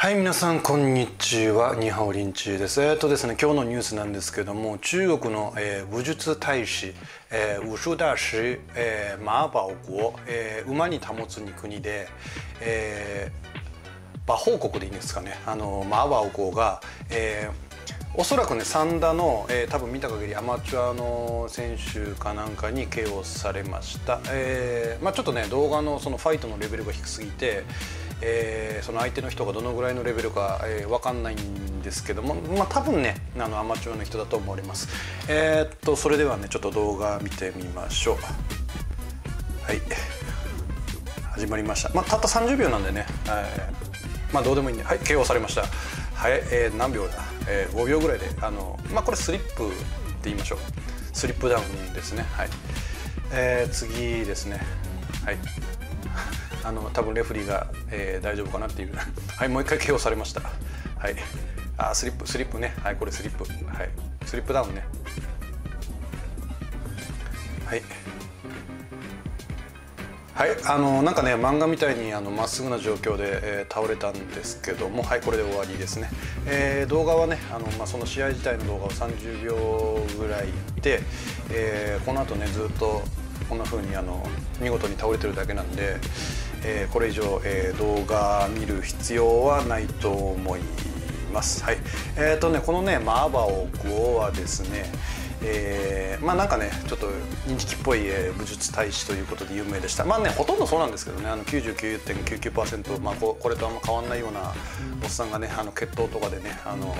はい、皆さんこんにちは。ニーハオリンチです。ですね、今日のニュースなんですけども、中国の、武術大使、武術大使、馬保国、馬に保つ国で、馬保国でいいんですかね。馬保国が、おそらくね三田の、多分見た限りアマチュアの選手かなんかに KO されました。ちょっとね動画のそのファイトのレベルが低すぎて、その相手の人がどのぐらいのレベルか、分かんないんですけども、多分ねアマチュアの人だと思われます。それではねちょっと動画見てみましょう。はい、始まりました。たった30秒なんでね、どうでもいいんで、はい、KO されました。はい、何秒だ、5秒ぐらいでこれスリップって言いましょう。スリップダウンですね。はい、次ですね。はい多分レフリーが、大丈夫かなっていうはい、もう一回 KO されました。はい、スリップね。はい、これスリップ、はい、スリップダウンね。はいはい、なんかね漫画みたいにまっすぐな状況で、倒れたんですけども、はい、これで終わりですね。動画はねその試合自体の動画を30秒ぐらいで、この後ねずっとこんな風に見事に倒れてるだけなんで、これ以上、動画見る必要はないと思います。はい、このね馬保国はですね、なんかねちょっとインチキっぽい、武術大使ということで有名でした。ほとんどそうなんですけどね、99.99%、これとあんま変わんないようなおっさんがね決闘とかでね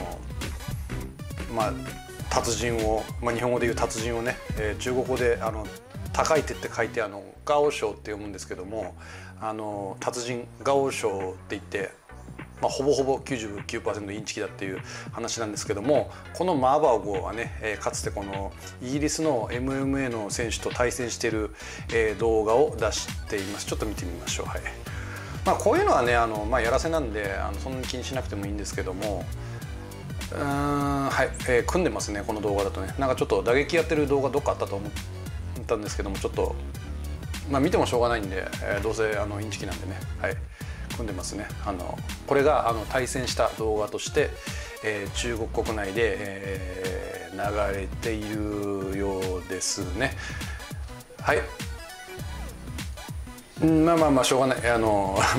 達人を、日本語でいう達人をね、中国語で高い手って書いてガオショウって読むんですけども、達人ガオショウって言って、ほぼほぼ 99% インチキだっていう話なんですけども、この馬保国はね、かつてこのイギリスの MMA の選手と対戦している、動画を出しています。ちょっと見てみましょう。はい、こういうのはねやらせなんでそんなに気にしなくてもいいんですけども、はい、組んでますね。この動画だとね、なんかちょっと打撃やってる動画どっかあったと思ったんですけども、ちょっと見てもしょうがないんで、どうせインチキなんでね、はい、組んでますね。これが対戦した動画として、中国国内で、流れているようですね。はい、しょうがない、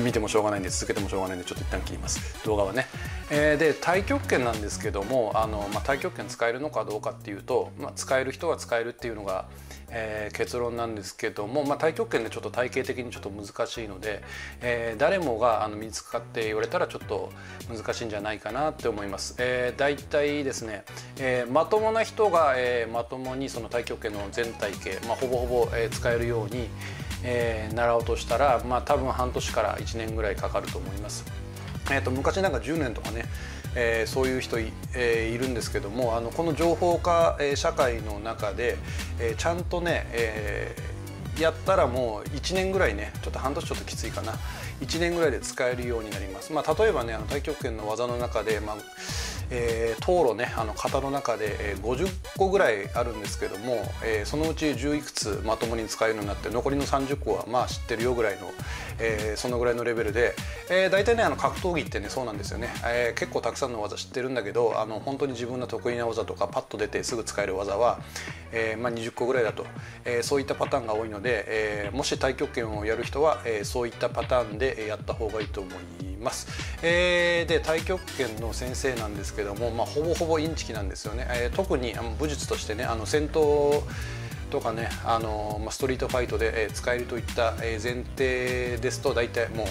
見てもしょうがないんで続けてもしょうがないんでちょっと一旦切ります動画はね。で太極拳なんですけども太極拳使えるのかどうかっていうと、使える人は使えるっていうのが、結論なんですけども、太極拳でちょっと体系的にちょっと難しいので、誰もが身につかって言われたらちょっと難しいんじゃないかなって思います。だいたいですね、まともな人が、まともにその太極拳の全体系、ほぼほぼ、使えるように習おうとしたら、多分半年から1年ぐらいかかると思います。昔なんか10年とかね、そういう人いるんですけども、この情報化、社会の中で、ちゃんとね、やったらもう1年ぐらいね、ちょっと半年ちょっときついかな、1年ぐらいで使えるようになります。例えばね太極拳の技の中で、刀路ね型の中で50個ぐらいあるんですけども、そのうち10いくつまともに使えるようになって、残りの30個は知ってるよぐらいの、そのぐらいのレベルで、大体ね格闘技ってねそうなんですよね。結構たくさんの技知ってるんだけど、本当に自分の得意な技とかパッと出てすぐ使える技は、20個ぐらいだと、そういったパターンが多いので、もし太極拳をやる人は、そういったパターンでやった方がいいと思います。で太極拳の先生なんですけども、ほぼほぼインチキなんですよね。特に武術としてね戦闘とかねストリートファイトで使えるといった前提ですと、大体もう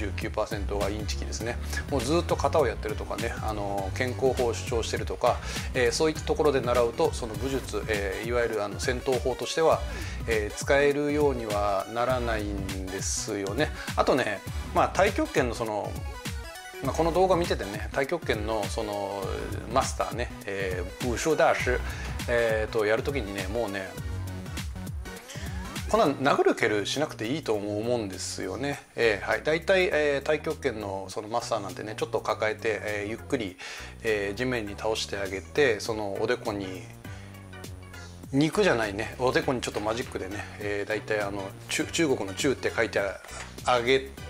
99% がインチキですね。もうずっと型をやってるとかね健康法を主張してるとか、そういったところで習うとその武術、いわゆる戦闘法としては、使えるようにはならないんですよね。あとね太極拳のそのこの動画見ててね、太極拳のそのマスターね、武術大師、とやるときにね、もうねこんな殴る蹴るしなくていいと思うんですよね。はい、大体、太極拳のそのマスターなんてねちょっと抱えて、ゆっくり、地面に倒してあげて、そのおでこに肉じゃないね、おでこにちょっとマジックでね、大体中国の中って書いてあげ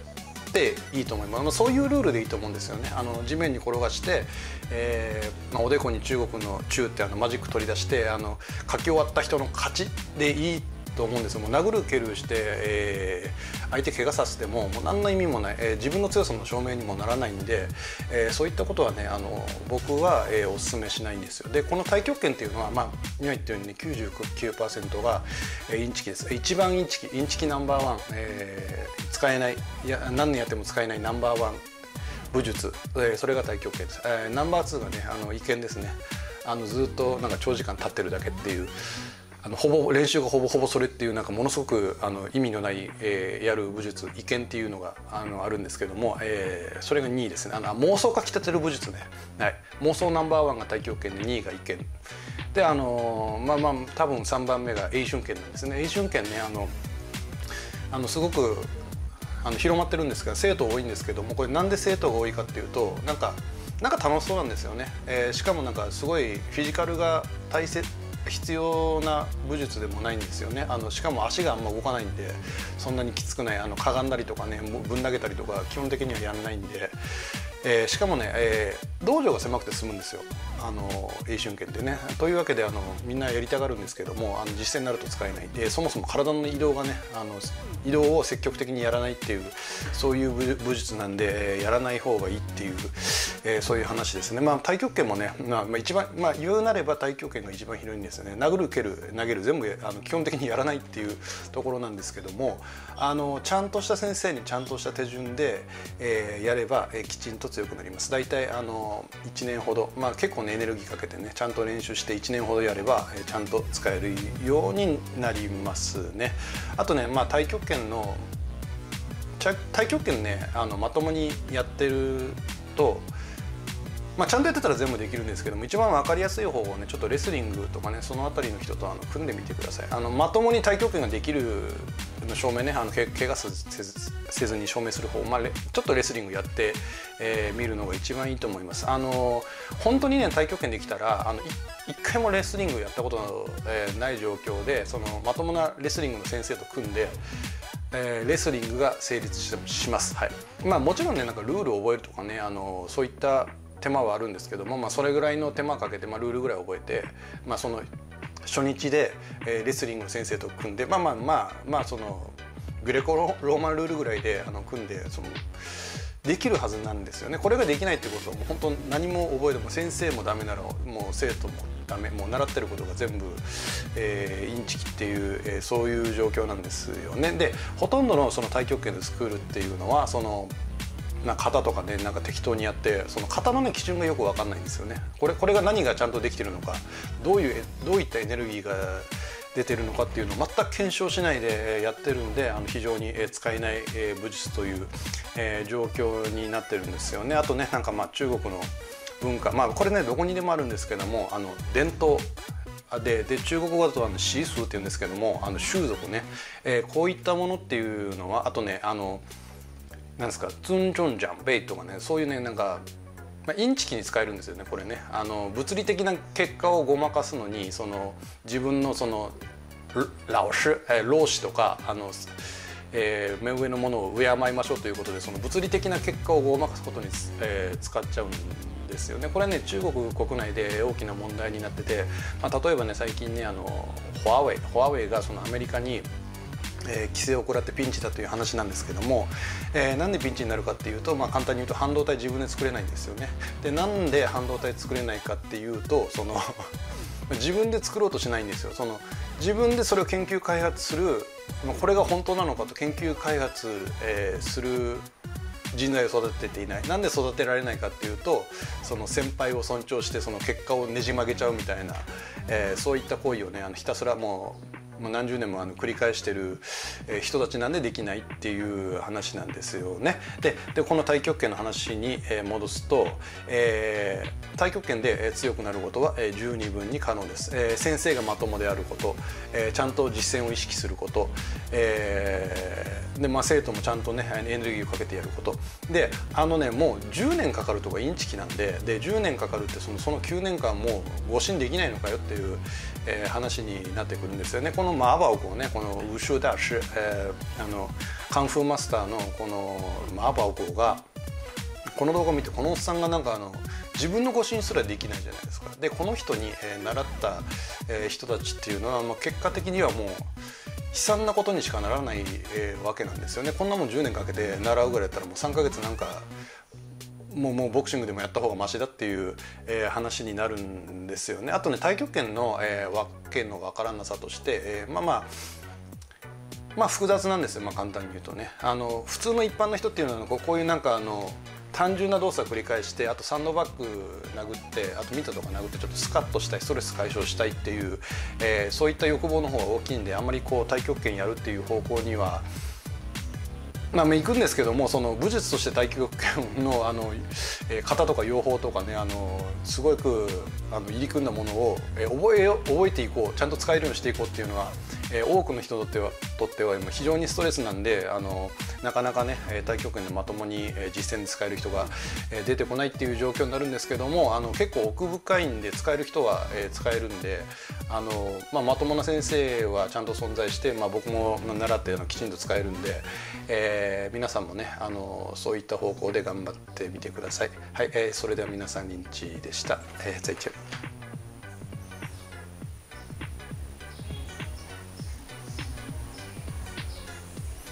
ていいと思います。そういうルールでいいと思うんですよね。地面に転がして、おでこに中国の中ってマジック取り出して書き終わった人の勝ちでいいと思うんですよ。もう殴る蹴るして、相手怪我させても何の意味もない、自分の強さの証明にもならないんで、そういったことはね僕は、お勧めしないんですよ。でこの太極拳っていうのは今言ったように、ね、99% が、インチキです。一番インチキナンバーワン、使えない、いや何年やっても使えないナンバーワン武術、それが太極拳です。ナンバー2がね違拳ですね。ずっと長時間立ってるだけっていう、ほぼ練習がほぼそれっていうものすごく意味のない、やる武術違拳っていうのがあるんですけども、それが2位ですね。妄想かきたてる武術ね、はい、妄想ナンバーワンが太極拳で2位が違拳で、多分3番目が詠春拳なんですね。詠春拳ねすごく広まってるんですが生徒多いんですけども、これなんで生徒が多いかっていうとなんか楽しそうなんですよね。しかもすごいフィジカルが必要な武術でもないんですよね。しかも足があんま動かないんでそんなにきつくない、かがんだりとかねぶん投げたりとか基本的にはやんないんで、しかもね、道場が狭くて済むんですよ、詠春拳ってね。というわけでみんなやりたがるんですけども実践になると使えないで、そもそも体の移動がね移動を積極的にやらないっていうそういう武術なんで、やらない方がいいっていう、そういう話ですね。太極拳もね、一番言うなれば太極拳が一番広いんですよね。殴る蹴る投げる全部基本的にやらないっていうところなんですけども、ちゃんとした先生にちゃんとした手順で、やれば、きちんと強くなります。だいたい1年ほど、結構ねエネルギーかけてねちゃんと練習して1年ほどやれば、ちゃんと使えるようになりますね。あとね太極拳ねまともにやってるとちゃんとやってたら全部できるんですけども、一番分かりやすい方法ねちょっとレスリングとかねその辺りの人と組んでみてください。まともに太極拳ができるの証明ね怪我せずに証明する方、ちょっとレスリングやって、見るのが一番いいと思います。本当にね太極拳できたら一回もレスリングやったことの、ない状況でまともなレスリングの先生と組んでレスリングが成立します。はい、もちろんねルールを覚えるとかねそういった手間はあるんですけども、それぐらいの手間かけて、ルールぐらい覚えて、その初日で、レスリングの先生と組んでそのグレコローマンルールぐらいで組んでできるはずなんですよね。これができないってことはもう本当何も覚えても先生もダメならもう生徒もダメ、もう習ってることが全部、インチキっていう、そういう状況なんですよね。でほとんどのその太極拳のスクールっていうのは型とかね適当にやって型のね基準がよく分かんないんですよね。これが何がちゃんとできてるのか、どういったエネルギーが出てるのかっていうのを全く検証しないでやってるんで非常に使えない武術という状況になってるんですよね。あとね中国の文化、これねどこにでもあるんですけども伝統で中国語だと習俗っていうんですけども習俗ね、こういったものっていうのはあとねなんですか尊重ジャンベイとかねそういうねインチキに使えるんですよね。これね物理的な結果をごまかすのに自分の老子とか目上のものを敬いましょうということで物理的な結果をごまかすことに、使っちゃうんですよね。これね中国国内で大きな問題になってて、例えばね最近ねホワウェイがアメリカに規制を食らってピンチだという話なんですけども、なんでピンチになるかっていうと、簡単に言うと半導体自分で作れないんですよね。でなんで半導体作れないかっていうと自分で作ろうとしないんですよ。自分でそれを研究開発する、これが本当なのかと研究開発、する人材を育てていない。なんで育てられないかっていうと先輩を尊重して結果をねじ曲げちゃうみたいな、そういった行為をねひたすらもう何十年も繰り返してる人たちなんでできないっていう話なんですよね。でこの太極拳の話に戻すと、太極拳で強くなることは十二分に可能です。先生がまともであること、ちゃんと実践を意識すること、で生徒もちゃんとねエネルギーをかけてやることでもう10年かかるとかインチキなんで10年かかるってその9年間もう誤診できないのかよっていう、 話になってくるんですよね。このマーバオコね、このウシュダシ、カンフーマスターのこのマーバオコがこの動画を見て、このおっさんがなんか自分の誤信すらできないじゃないですか。でこの人に、習った、人たちっていうのは、結果的にはもう悲惨なことにしかならない、わけなんですよね。こんなもん10年かけて習うぐらいだったらもう3ヶ月なんかもうボクシングでもやった方がマシだっていう、話になるんですよね。あとね、太極拳の、わけのわからなさとして、複雑なんですよ、簡単に言うとね。普通の一般の人っていうのはこういうなんか単純な動作を繰り返して、あとサンドバッグ殴って、あとミットとか殴ってちょっとスカッとしたい、ストレス解消したいっていう、そういった欲望の方が大きいんで、あんまりこう太極拳やるっていう方向には行くんですけども、その武術として太極拳の型とか用法とかね、すごく入り組んだものを覚えていこう、ちゃんと使えるようにしていこうっていうのは、多くの人にとっては非常にストレスなんで、なかなかね太極拳でまともに実践で使える人が出てこないっていう状況になるんですけども、結構奥深いんで、使える人は使えるんで、まともな先生はちゃんと存在して、僕も習ってきちんと使えるんで、皆さんもねそういった方向で頑張ってみてください。はい、それでは皆さん、リンチでした。再见。